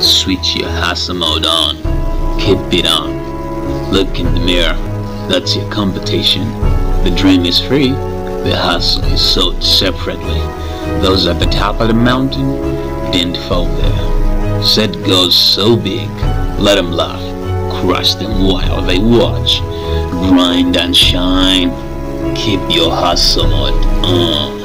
switch your hustle mode on. Keep it on. Look in the mirror. That's your competition. The dream is free. The hustle is sold separately. Those at the top of the mountain didn't fall there. Set goals so big, let them laugh. Crush them while they watch. Grind and shine. Keep your hustle mode on.